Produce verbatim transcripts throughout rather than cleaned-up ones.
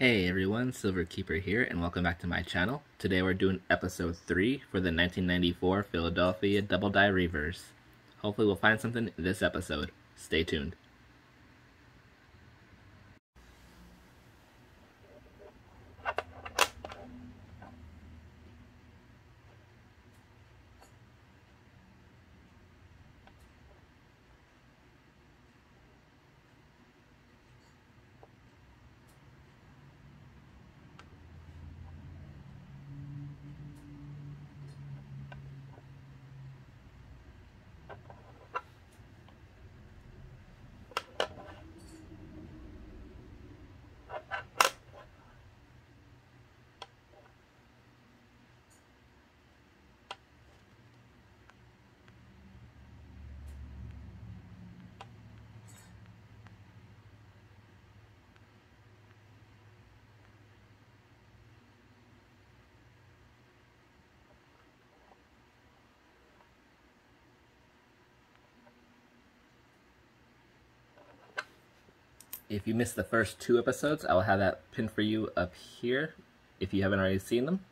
Hey everyone, Silverkeeper here, and welcome back to my channel. Today we're doing episode three for the nineteen ninety-four Philadelphia Double Die Reverse. Hopefully we'll find something in this episode. Stay tuned. If you missed the first two episodes, I will have that pinned for you up here if you haven't already seen them.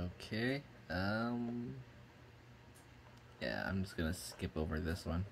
Okay, um, yeah, I'm just gonna skip over this one.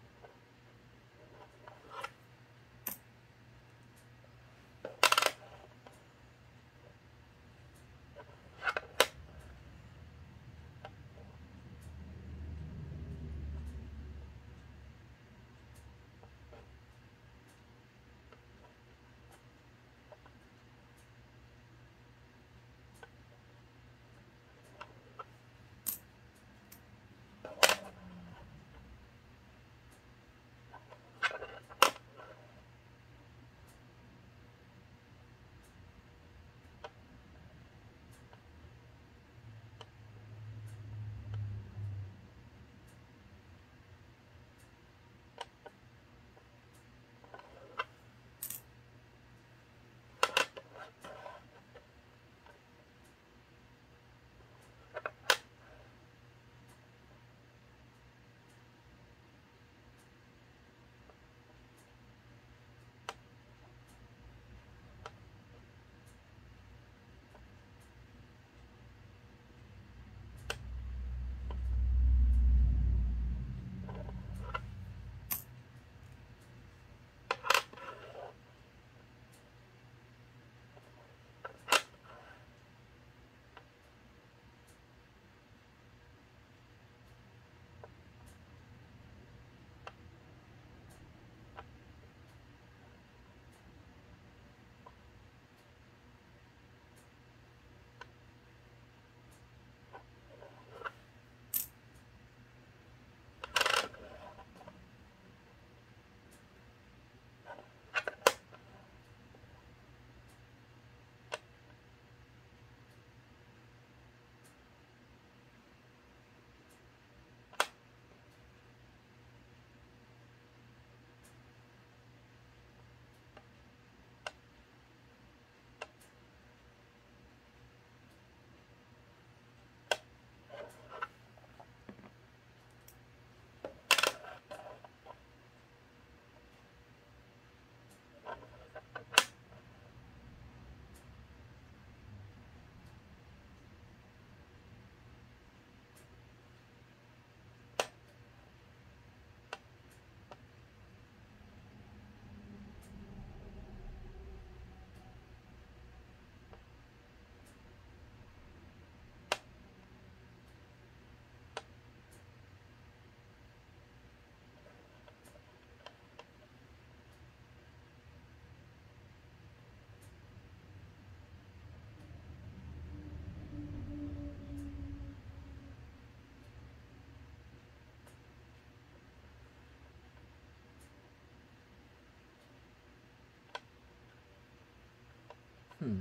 Hmm.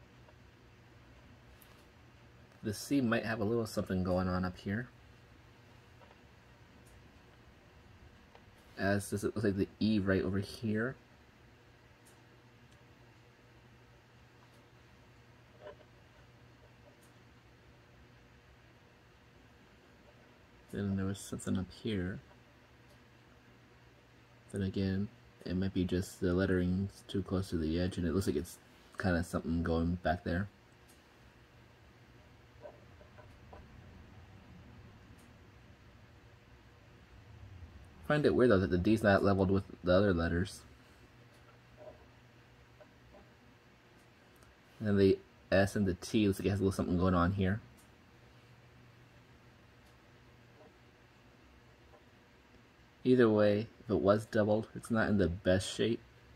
The C might have a little something going on up here. As does it look like the E right over here. Then there was something up here. Then again, it might be just the lettering's too close to the edge and it looks like it's kind of something going back there. I find it weird though that the D's not leveled with the other letters. And the S and the T looks like it has a little something going on here. Either way, if it was doubled, it's not in the best shape.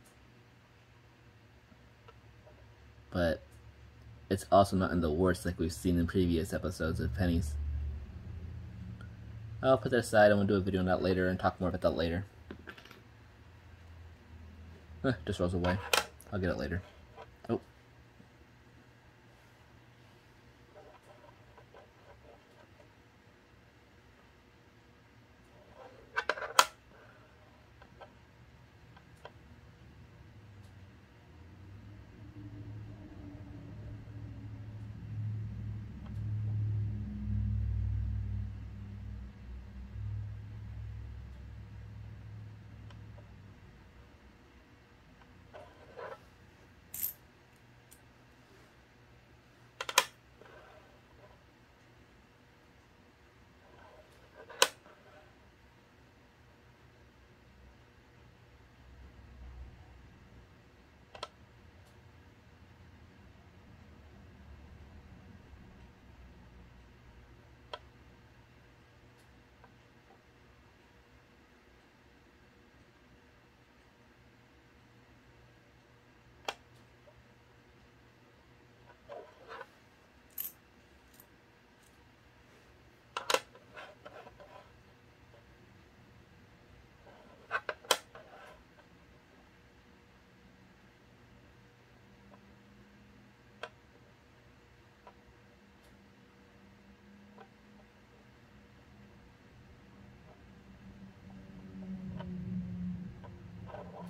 But it's also not in the worst like we've seen in previous episodes of pennies. I'll put that aside. I'm going to do a video on that later and talk more about that later. Eh, just rolls away. I'll get it later. Oh.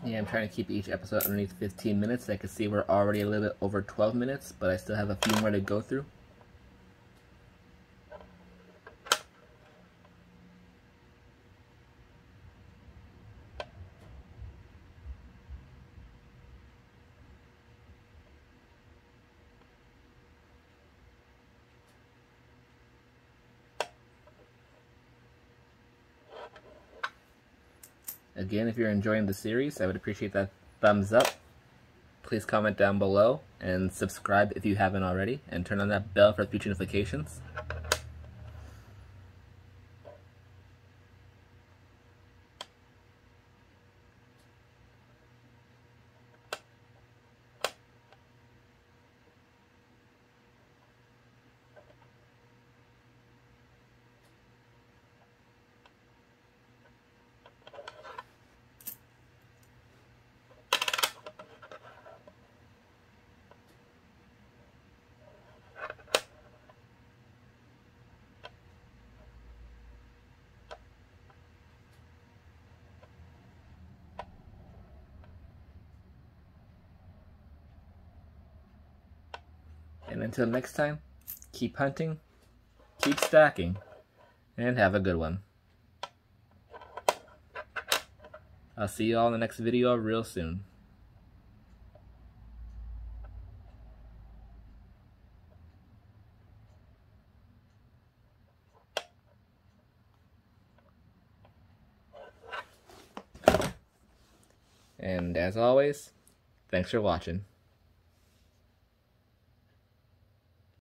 Yeah, I'm trying to keep each episode underneath fifteen minutes. I can see we're already a little bit over twelve minutes, but I still have a few more to go through. Again, if you're enjoying the series, I would appreciate that thumbs up. Please comment down below and subscribe if you haven't already, and turn on that bell for future notifications. And until next time, keep hunting, keep stacking, and have a good one. I'll see you all in the next video real soon. And as always, thanks for watching.